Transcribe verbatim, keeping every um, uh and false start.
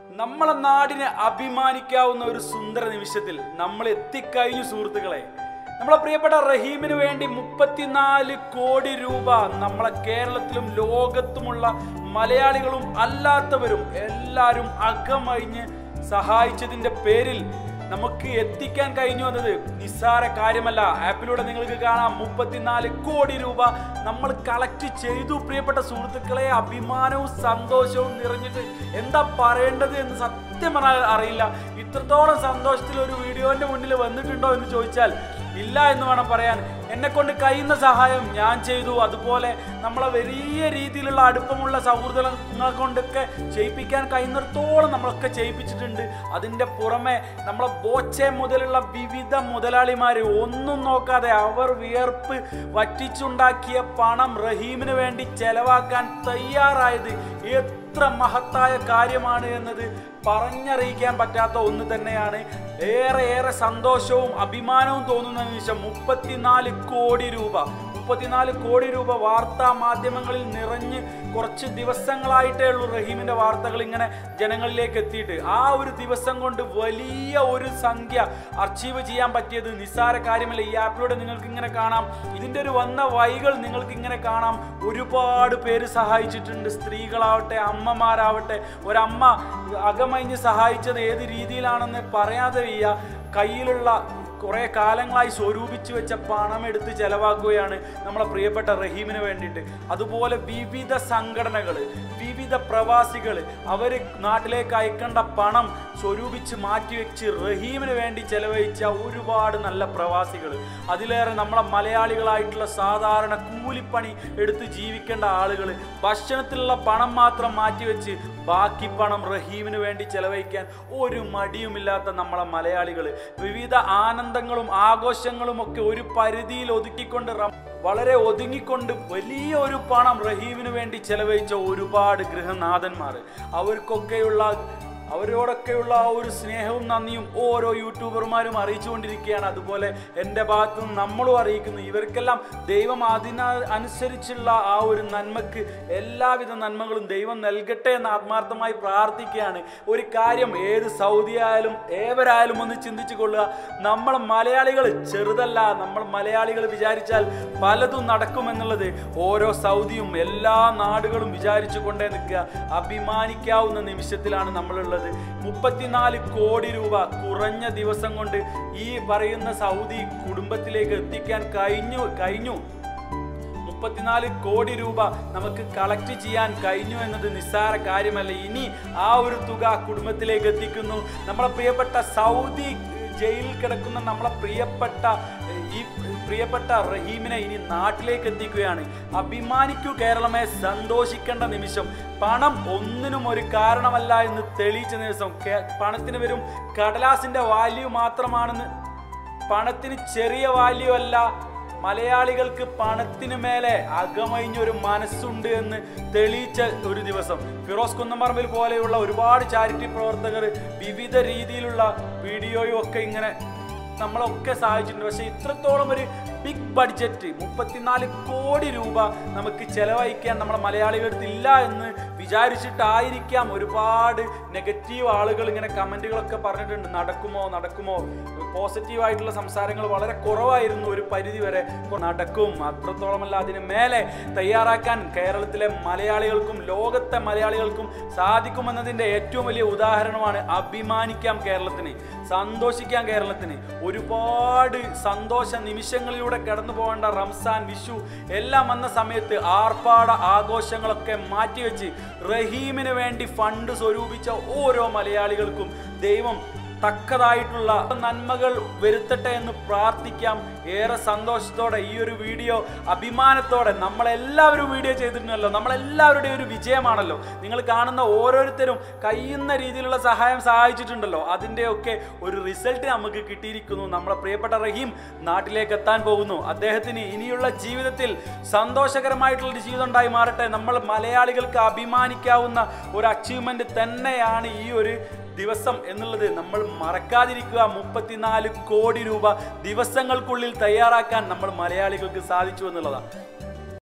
നമ്മളെ നാടിനെ അഭിമാനിക്കാവുന്ന ഒരു സുന്ദര നിമിഷത്തിൽ നമ്മൾ എത്തിക്കഴിഞ്ഞു സുഹൃത്തുക്കളെ. നമ്മളെ പ്രിയപ്പെട്ട റഹീമിന് വേണ്ടി മുപ്പത്തിനാല് കോടി രൂപ നമ്മളെ കേരളത്തിലും ലോകത്തുമുള്ള മലയാളികളും അല്ലാത്തവരും എല്ലാവരും അകമഴിഞ്ഞ് സഹായിച്ചതിൻ്റെ പേരിൽ നമുക്ക് എത്തിക്കാൻ കഴിഞ്ഞു എന്നത് നിസ്സാര കാര്യമല്ല. ആപ്പിലൂടെ നിങ്ങൾക്ക് കാണാം മുപ്പത്തിനാല് കോടി രൂപ നമ്മൾ കളക്ട് ചെയ്തു. പ്രിയപ്പെട്ട സുഹൃത്തുക്കളെ, അഭിമാനവും സന്തോഷവും നിറഞ്ഞിട്ട് എന്താ പറയേണ്ടത് എന്ന് സത്യം പറഞ്ഞാൽ അറിയില്ല. ഇത്രത്തോളം സന്തോഷത്തിൽ ഒരു വീഡിയോന്റെ മുന്നിൽ വന്നിട്ടുണ്ടോ എന്ന് ചോദിച്ചാൽ ഇല്ല എന്ന് വേണം പറയാൻ. എന്നെ കൊണ്ട് കഴിയുന്ന സഹായം ഞാൻ ചെയ്തു. അതുപോലെ നമ്മളെ വലിയ രീതിയിലുള്ള അടുപ്പമുള്ള സൗഹൃദങ്ങളെ കൊണ്ടൊക്കെ ചെയ്യിപ്പിക്കാൻ കഴിയുന്നിടത്തോളം നമ്മളൊക്കെ ചെയ്യിപ്പിച്ചിട്ടുണ്ട്. അതിൻ്റെ പുറമെ നമ്മളെ ബോച്ചെ മുതലുള്ള വിവിധ മുതലാളിമാർ ഒന്നും നോക്കാതെ അവർ വിയർപ്പ് വറ്റിച്ചുണ്ടാക്കിയ പണം റഹീമിന് വേണ്ടി ചെലവാക്കാൻ തയ്യാറായത് എത്ര മഹത്തായ കാര്യമാണ് എന്നത് പറഞ്ഞറിയിക്കാൻ പറ്റാത്ത ഒന്ന് തന്നെയാണ്. ഏറെ ഏറെ സന്തോഷവും അഭിമാനവും തോന്നുന്ന നിമിഷം. മുപ്പത്തിനാല് കോടി രൂപ മുപ്പത്തിനാല് കോടി രൂപ വാർത്താ മാധ്യമങ്ങളിൽ നിറഞ്ഞ് കുറച്ച് ദിവസങ്ങളായിട്ടേ ഉള്ളൂ റഹീമിൻ്റെ വാർത്തകൾ ഇങ്ങനെ ജനങ്ങളിലേക്ക് എത്തിയിട്ട്. ആ ഒരു ദിവസം കൊണ്ട് വലിയ ഒരു സംഖ്യ അച്ചീവ് ചെയ്യാൻ പറ്റിയത് നിസ്സാര കാര്യമല്ല. ഈ ആപ്പിലൂടെ നിങ്ങൾക്ക് ഇങ്ങനെ കാണാം. ഇതിൻ്റെ ഒരു വന്ന വഴികൾ നിങ്ങൾക്ക് ഇങ്ങനെ കാണാം. ഒരുപാട് പേര് സഹായിച്ചിട്ടുണ്ട്. സ്ത്രീകളാവട്ടെ, അമ്മമാരാവട്ടെ. ഒരമ്മ അകമഴിഞ്ഞ് സഹായിച്ചത് ഏത് രീതിയിലാണെന്ന് പറയാതെ വയ്യ. കയ്യിലുള്ള കുറേ കാലങ്ങളായി സ്വരൂപിച്ചു വെച്ച പണം എടുത്ത് ചെലവാക്കുകയാണ് നമ്മളെ പ്രിയപ്പെട്ട റഹീമിന് വേണ്ടിയിട്ട്. അതുപോലെ വിവിധ സംഘടനകൾ, വിവിധ പ്രവാസികൾ അവർ നാട്ടിലേക്ക് അയക്കേണ്ട പണം സ്വരൂപിച്ച് മാറ്റിവെച്ച് റഹീമിന് വേണ്ടി ചെലവഴിച്ച ഒരുപാട് നല്ല പ്രവാസികൾ. അതിലേറെ നമ്മളെ മലയാളികളായിട്ടുള്ള സാധാരണ കൂലിപ്പണി എടുത്ത് ജീവിക്കേണ്ട ആളുകൾ ഭക്ഷണത്തിലുള്ള പണം മാത്രം മാറ്റിവെച്ച് ബാക്കി പണം റഹീമിന് വേണ്ടി ചെലവഴിക്കാൻ ഒരു മടിയുമില്ലാത്ത നമ്മളെ മലയാളികൾ. വിവിധ ആനന്ദങ്ങളും ആഘോഷങ്ങളും ഒക്കെ ഒരു പരിധിയിൽ ഒതുക്കിക്കൊണ്ട് വളരെ ഒതുങ്ങിക്കൊണ്ട് വലിയ ഒരു പണം റഹീമിന് വേണ്ടി ചെലവഴിച്ച ഒരുപാട് ഗൃഹനാഥന്മാർ. അവർക്കൊക്കെയുള്ള അവരോടൊക്കെയുള്ള ആ ഒരു സ്നേഹവും നന്ദിയും ഓരോ യൂട്യൂബർമാരും അറിയിച്ചുകൊണ്ടിരിക്കുകയാണ്. അതുപോലെ എൻ്റെ ഭാഗത്തു നിന്ന് നമ്മളും അറിയിക്കുന്നു. ഇവർക്കെല്ലാം ദൈവം അതിന അനുസരിച്ചുള്ള ആ ഒരു നന്മക്ക് എല്ലാവിധ നന്മകളും ദൈവം നൽകട്ടെ എന്ന് ആത്മാർത്ഥമായി പ്രാർത്ഥിക്കുകയാണ്. ഒരു കാര്യം, ഏത് സൗദി ആയാലും ഏവരായാലും ഒന്ന് ചിന്തിച്ചു കൊള്ളുക. നമ്മൾ മലയാളികൾ ചെറുതല്ല. നമ്മൾ മലയാളികൾ വിചാരിച്ചാൽ പലതും നടക്കുമെന്നുള്ളത് ഓരോ സൗദിയും എല്ലാ നാടുകളും വിചാരിച്ചു കൊണ്ടേ നിൽക്കുക. അഭിമാനിക്കാവുന്ന നിമിഷത്തിലാണ് നമ്മളുള്ളത്. മുപ്പത്തിനാല് കോടി രൂപ കുറഞ്ഞ ദിവസം കൊണ്ട് ഈ പറയുന്ന സൗദി കുടുംബത്തിലേക്ക് എത്തിക്കാൻ കഴിഞ്ഞു കഴിഞ്ഞു മുപ്പത്തിനാല് കോടി രൂപ നമുക്ക് കളക്ട് ചെയ്യാൻ കഴിഞ്ഞു എന്നത് നിസ്സാര കാര്യമല്ല. ഇനി ആ ഒരു തുക കുടുംബത്തിലേക്ക് എത്തിക്കുന്നു. നമ്മളെ പ്രിയപ്പെട്ട സൗദി ജയിലിൽ കിടക്കുന്ന നമ്മളെ പ്രിയപ്പെട്ട ഈ പ്രിയപ്പെട്ട റഹീമിനെ ഇനി നാട്ടിലേക്ക് എത്തിക്കുകയാണ്. അഭിമാനിക്കൂ കേരളമേ, സന്തോഷിക്കേണ്ട നിമിഷം. പണം ഒന്നിനും ഒരു കാരണമല്ല എന്ന് തെളിയിച്ച ദിവസം. പണത്തിന് വരും കടലാസിന്റെ വാല്യൂ മാത്രമാണെന്ന്, പണത്തിന് ചെറിയ വാല്യൂ അല്ല. മലയാളികൾക്ക് പണത്തിന് മേലെ അകമഴിഞ്ഞൊരു മനസ്സുണ്ട് എന്ന് തെളിയിച്ച ഒരു ദിവസം. ഫിറോസ് കുന്നംപറമ്പിൽ പോലെയുള്ള ഒരുപാട് ചാരിറ്റി പ്രവർത്തകർ വിവിധ രീതിയിലുള്ള വീഡിയോയും ഒക്കെ ഇങ്ങനെ നമ്മളൊക്കെ സഹായിച്ചിട്ടുണ്ട്. പക്ഷേ ഇത്രത്തോളം ഒരു ബിഗ് ബഡ്ജറ്റ് മുപ്പത്തിനാല് കോടി രൂപ നമുക്ക് ചെലവഴിക്കാൻ നമ്മളെ മലയാളികൾക്ക് ഇല്ല എന്ന് വിചാരിച്ചിട്ടായിരിക്കാം ഒരുപാട് നെഗറ്റീവ് ആളുകൾ ഇങ്ങനെ കമൻറ്റുകളൊക്കെ പറഞ്ഞിട്ടുണ്ട്. നടക്കുമോ നടക്കുമോ പോസിറ്റീവായിട്ടുള്ള സംസാരങ്ങൾ വളരെ കുറവായിരുന്നു ഒരു പരിധി വരെ. നടക്കും, അത്രത്തോളമല്ല അതിന് മേലെ തയ്യാറാക്കാൻ കേരളത്തിലെ മലയാളികൾക്കും ലോകത്തെ മലയാളികൾക്കും സാധിക്കുമെന്നതിൻ്റെ ഏറ്റവും വലിയ ഉദാഹരണമാണ്. അഭിമാനിക്കാം കേരളത്തിന്, സന്തോഷിക്കാം കേരളത്തിന്. ഒരുപാട് സന്തോഷ നിമിഷങ്ങളിലൂടെ കടന്നു പോകേണ്ട റംസാൻ, വിഷു എല്ലാം വന്ന സമയത്ത് ആർപ്പാട ആഘോഷങ്ങളൊക്കെ മാറ്റിവെച്ച് റഹീമിന് വേണ്ടി ഫണ്ട് സ്വരൂപിച്ച ഓരോ മലയാളികൾക്കും ദൈവം തക്കതായിട്ടുള്ള നന്മകൾ വരുത്തട്ടെ എന്ന് പ്രാർത്ഥിക്കാം. ഏറെ സന്തോഷത്തോടെ ഈ ഒരു വീഡിയോ അഭിമാനത്തോടെ നമ്മളെല്ലാവരും വീഡിയോ ചെയ്തിട്ടുണ്ടല്ലോ. നമ്മളെല്ലാവരുടെയും ഒരു വിജയമാണല്ലോ. നിങ്ങൾ കാണുന്ന ഓരോരുത്തരും കഴിയുന്ന രീതിയിലുള്ള സഹായം സഹായിച്ചിട്ടുണ്ടല്ലോ. അതിൻ്റെയൊക്കെ ഒരു റിസൾട്ട് നമുക്ക് കിട്ടിയിരിക്കുന്നു. നമ്മളെ പ്രിയപ്പെട്ട റഹീം നാട്ടിലേക്ക് എത്താൻ പോകുന്നു. അദ്ദേഹത്തിന് ഇനിയുള്ള ജീവിതത്തിൽ സന്തോഷകരമായിട്ടുള്ളൊരു ജീവിതം ഉണ്ടായി മാറട്ടെ. നമ്മൾ മലയാളികൾക്ക് അഭിമാനിക്കാവുന്ന ഒരു അച്ചീവ്മെൻറ്റ് തന്നെയാണ് ഈ ഒരു ദിവസം എന്നുള്ളത് നമ്മൾ മറക്കാതിരിക്കുക. മുപ്പത്തിനാല് കോടി രൂപ ദിവസങ്ങൾക്കുള്ളിൽ തയ്യാറാക്കാൻ നമ്മൾ മലയാളികൾക്ക് സാധിച്ചു എന്നുള്ളതാണ്.